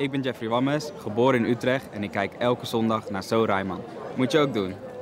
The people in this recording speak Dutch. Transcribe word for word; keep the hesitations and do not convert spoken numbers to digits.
ik ben Jeffrey Wammes, geboren in Utrecht en ik kijk elke zondag naar So Rijman. Moet je ook doen.